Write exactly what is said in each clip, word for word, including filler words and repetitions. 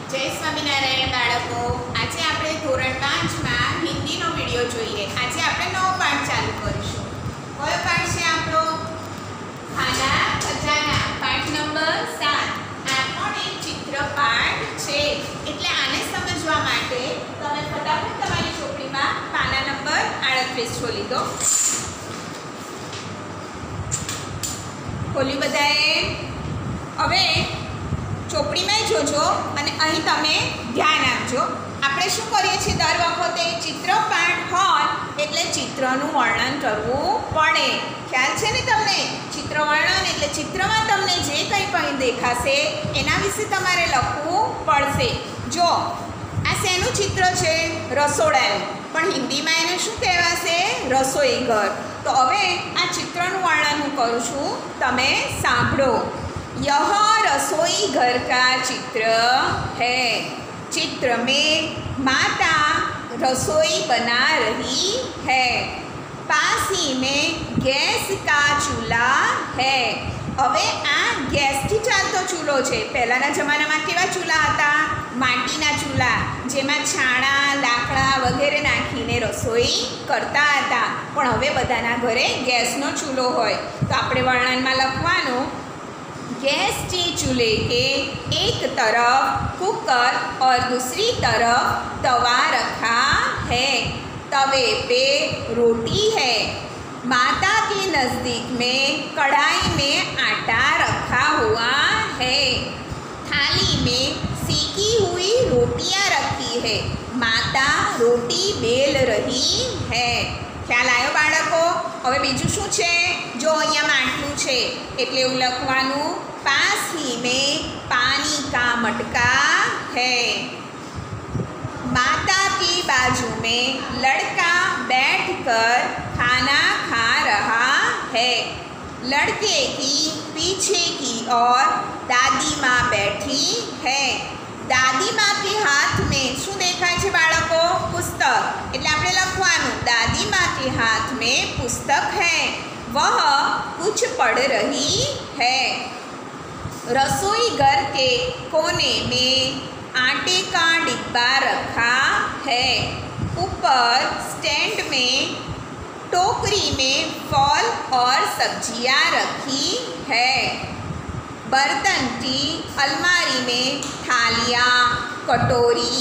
जय स्वामीनारायण बाळको। आज આપણે ધોરણ પાંચ માં હિન્દીનો વિડિયો જોઈએ। આજે આપણે નવો પાઠ ચાલુ કરીશું। કયો પાઠ છે આપણો? ખાના ખજાના, પાઠ નંબર સાત। આ પણ એક ચિત્ર પાઠ છે, એટલે આને સમજવા માટે તમે ફટાફટ તમારી ચોપડીમાં પાના નંબર આડત્રીસ ખોલી દો। ખોલી બધાએ? હવે ચોપડીમાં જોજો અને અહીં તમે ધ્યાન આપજો। આપણે શું કરીએ છીએ, દર વખતે ચિત્રપાઠ હોય એટલે ચિત્રનું વર્ણન કરવું પડે। ખ્યાલ છે ને તમને? ચિત્ર વર્ણન એટલે ચિત્રમાં તમને જે કંઈ પણ દેખાશે એના વિશે તમારે લખવું પડશે। જો આ શેનું ચિત્ર છે? રસોડાનું, પણ હિન્દીમાં એને શું કહેવાશે? રસોઈ ઘર। તો હવે આ ચિત્રનું વર્ણન હું કરું છું, તમે સાંભળો। यह रसोई घर का चित्र है। चित्र में माता रसोई बना रही है। पास ही में गैस का चूल्हा है। હવે આ ગેસથી ચાલતો ચૂલો છે। પહેલાંના જમાનામાં કેવા ચૂલા હતા? માટીના ચૂલા, જેમાં છાણા લાકડા વગેરે નાખીને રસોઈ કરતા હતા। પણ હવે બધાના ઘરે ગેસનો ચૂલો હોય। તો આપણે વર્ણનમાં લખવાનું, गैस के चूल्हे के एक तरफ कुकर और दूसरी तरफ तवा रखा है। तवे पे रोटी है। माता के नज़दीक में कढ़ाई में आटा रखा हुआ है। थाली में सेकी हुई रोटियां रखी है। माता रोटी बेल रही है। ખ્યાલ આવ્યો બાળકો? હવે બીજું શું છે? જો અહીંયા માટલું છે એટલે એવું લખવાનું, पास ही में पानी का मटका है। माता की बाजू में लड़का बैठकर खाना खा रहा है। लड़के की पीछे की ओर दादी माँ बैठी है। दादी माँ के हाथ में શું દેખાય છે બાળકો? પુસ્તક। એટલે આપણે લખવાનું, दादी माँ के हाथ में पुस्तक है। वह कुछ पढ़ रही है। रसोई घर के कोने में आटे का डिब्बा रखा है। ऊपर स्टैंड में टोकरी में फल और सब्जियां रखी है। बर्तन की अलमारी में थालियाँ, कटोरी,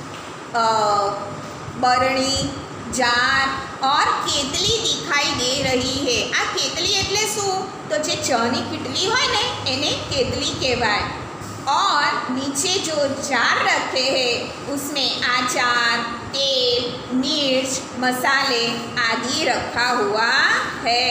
बरणी, जार और केतली दिखाई दे रही है। आ केतली एटले शू? तो जे चानी किटली होय ने एने केतली कहेवाय। और नीचे जो जार रखे हैं उसमें आचार, तेल, मिर्च, मसाले आदि रखा हुआ है।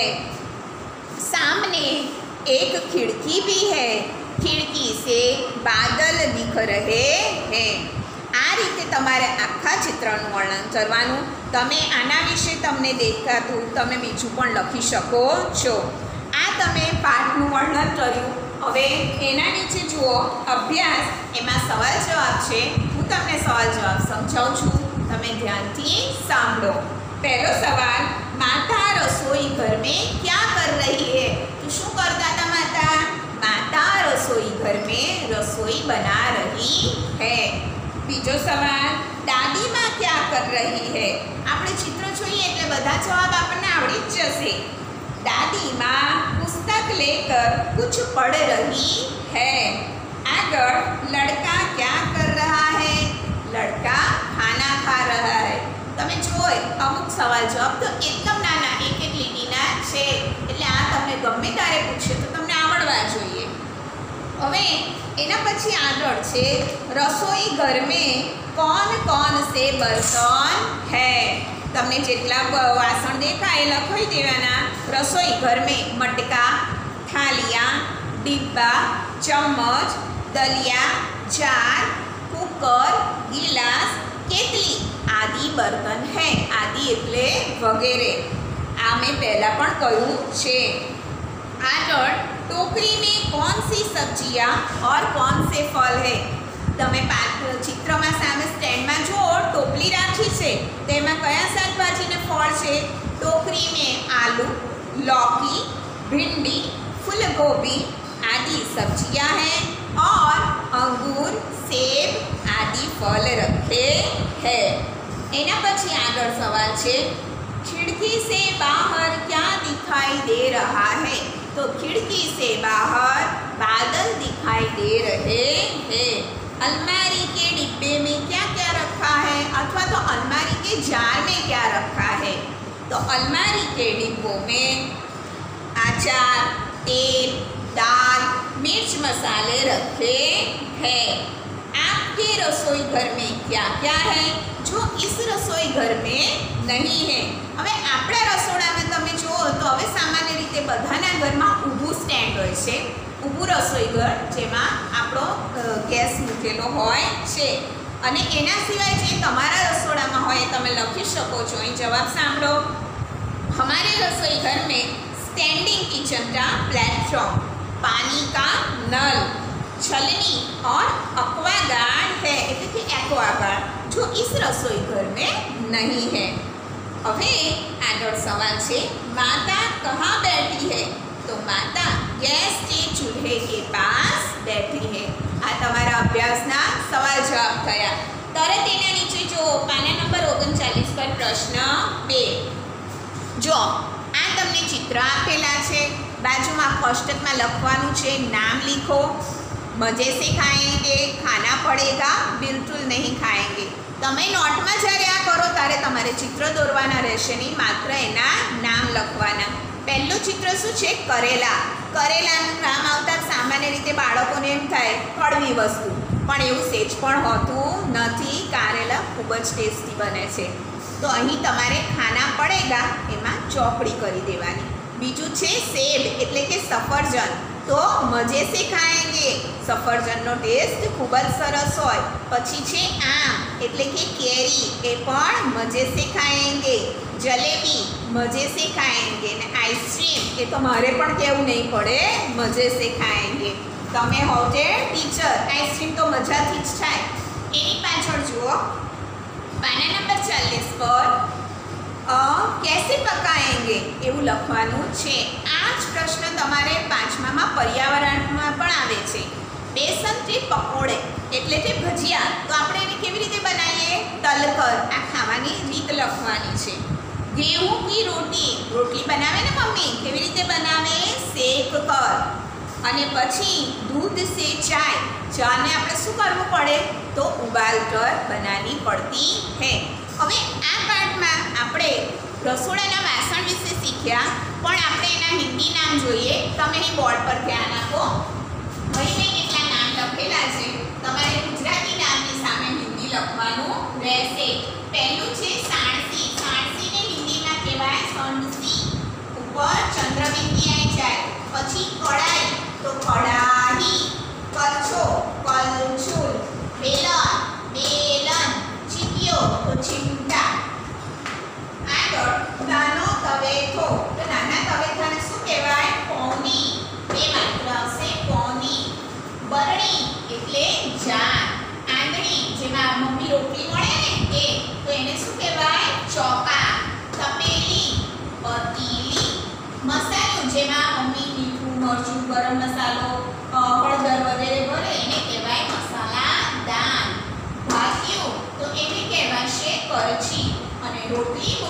सामने एक खिड़की भी है। खिड़की से बादल दिख रहे हैं। आ रीते तमारे आखा चित्रનું વર્ણન કરવાનું। તમે આના વિશે તમને દેખાતું તમે બીજું પણ લખી શકો છો। આ તમે પાઠનું વર્ણન કર્યું। હવે એના નીચે જુઓ અભ્યાસ, એમાં સવાલ જવાબ છે। હું તમને સવાલ જવાબ સમજાવું છું, તમે ધ્યાનથી સાંભળો। પહેલો સવાલ, માતા રસોઈ ઘર में क्या कर रही है? તો શું કરતા હતા માતા? માતા રસોઈ घर में रसोई बना रही है। બીજો સવાલ, દાદી माँ क्या कर रही है? આપણે ચિત્ર જોઈએ એટલે બધા જવાબ આપણને આવડી જ જશે। दादी माँ पुस्तक लेकर कुछ पढ़ रही है। आगर, लड़का क्या कर रहा है? लड़का खाना खा रहा है। તમે જોઈ અમુક સવાલ જવાબ તો એકદમ નાના એક એક લીટીના છે, એટલે આ તમને ગમે ત્યારે પૂછે તો તમને આવડવા જોઈએ। હવે એના પછી આગળ છે, રસોઈ ઘર में कौन कौन से बर्तन है? તમને જેટલા વાસણ દેખાય એ લખી દેવાના। રસોઈ ઘર में मटका, थालियाँ, डिब्बा, चम्मच, दलिया, जार, कुकर, गिलास, केतली आदि बर्तन है। आदि એટલે વગેરે। આ મેં પહેલાં પણ કહ્યું છે। આગળ, टोकरी में कौन सी सब्जियां और कौन से फल है? તમે ચિત્રમાં સામે સ્ટેન્ડમાં જુઓ ટોપલી રાખી છે, તેમાં કયા શાકભાજી ને ફળ છે? टोकरी में आलू, लौकी, भिंडी, फूलगोभी आदि सब्जियां हैं और अंगूर, सेब रखते हैं। एना पछी आगळ सवाल छे, खिड़की से बाहर क्या दिखाई दे रहा है? तो खिड़की से बाहर बादल दिखाई दे रहे हैं। अलमारी के डिब्बे में क्या क्या रखा है, अथवा तो अलमारी के जार में क्या रखा है? तो अलमारी के डिब्बों में अचार, तेल, दाल, मिर्च मसाले रखे हैं। आपके रसोई घर में क्या क्या है जो इस रसोई घर में नहीं है? હવે આપણા રસોડામાં તમે જુઓ તો હવે સામાન્ય રીતે બધાના ઘરમાં ઊભું સ્ટેન્ડ હોય છે, ઊભું રસોઈ ઘર જેમાં આપણો ગેસ મૂકેલો હોય છે, અને એના સિવાય જે તમારા રસોડામાં હોય તમે લખી શકો છો। અહીં જવાબ સાંભળો, हमारे रसोई घर में स्टैंडिंग किचन का प्लेटफॉर्म, पानी का नल, छलनी और एक्वागार्ड है, એટલે કે एक्वागार्ड जो इस रसोई घर में नहीं है। હવે આગળ સવાલ છે, माता कहाँ बैठी है? तो माता गैस के चूल्हे के पास बैठी है। આ તમારા અભ્યાસના સવાલ જવાબ થયા। તરત એના નીચે જો પાના નંબર ઓગણચાલીસ પર પ્રશ્ન બે, જો આ તમને ચિત્ર આપેલા છે, બાજુમાં કોષ્ટકમાં લખવાનું છે, નામ લીખો। મજે સે ખાएंगे, ખાના પડેગા, બિલકુલ નહીં ખાएंगे। તમે નોટમાં જ્યારે આ કરો ત્યારે તમારે ચિત્ર દોરવાના રહેશે નહીં, માત્ર એના નામ લખવાના। પહેલું ચિત્ર શું છે? કરેલા। કરેલાનું નામ આવતા સામાન્ય રીતે બાળકોને એમ થાય કડવી વસ્તુ, પણ એવું સેજ પણ હોતું નથી, કારેલા ખૂબ જ ટેસ્ટી બને છે। તો અહીં તમારે ખાના પડેગા એમાં ચોકડી કરી દેવાની। બીજું છે સેબ એટલે કે સફરજન, તો મજે સે ખાएंगे, સફરજનનો ટેસ્ટ ખૂબ જ સરસ હોય। પછી છે આમ એટલે કે કેરી, એ પણ મજે સે ખાएंगे। જલેબી મજે સે ખાएंगे, ને આઈસ્ક્રીમ એ તો મારે પણ કહેવું નહીં પડે, મજે સે ખાएंगे। તમે હોવ જે ટીચર, આઈસ્ક્રીમ તો મજાથી જ થાય। એની પાછળ જુઓ પાના નંબર ચાલીસ પર कैसे पकाएंगे એવું લખવાનું છે। આ જ પ્રશ્ન તમારે પાંચમામાં પર્યાવરણમાં પણ આવે છે। બેસન કે પકોડે એટલે કે ભજીયા, તો આપણે એને કેવી રીતે બનાવીએ? તલકર, આ ખાવાની રીત લખવાની છે। गेहूं की रोटी, રોટલી બનાવે ને મમ્મી, કેવી રીતે બનાવે? શેક કર। અને પછી दूध से चाय, ચાને આપણે શું કરવું પડે? તો ઉબાલ કર બનાવવી પડતી है। હવે આ પાઠમાં આપણે રસોડાના વાસણ વિશે શીખ્યા, પણ આપણે એના હિન્દી નામ જોઈએ। તમે અહીં બોર્ડ પર ધ્યાન આપો, અહીં મેં કેટલા નામ લખેલા છે, તમારે ગુજરાતી નામની સામે હિન્દી લખવાનું રહેશે। પહેલું છે સાણસી, સાણસીને હિન્દીમાં કહેવાય સંડસી, ઉપર ચંદ્રબિંદી આવી જાય। પછી કડાઈ, તો કડાહી, કચ્છો, કલછુલ, બેલન, બેલન, ચીપિયો, તો ચીમટા। આગળ નાનો તવેથો, તો નાના તવેથાને શું કહેવાય? પૌની, બે માત્ર આવશે, પૌની। બરણી એટલે જાર। આંગળી જેમાં મમ્મી રોટલી મળે ને એ, તો એને શું કહેવાય? ચોકા। તપેલી, પતીલી। મસાલો જેમાં મમ્મી મીઠું, મરચું, ગરમ મસાલો, હળદર વગેરે ભરે એને કહેવાય મસાલાદાન। ભાગ્યું તો એને કહેવાશે કરછી, અને રોટલી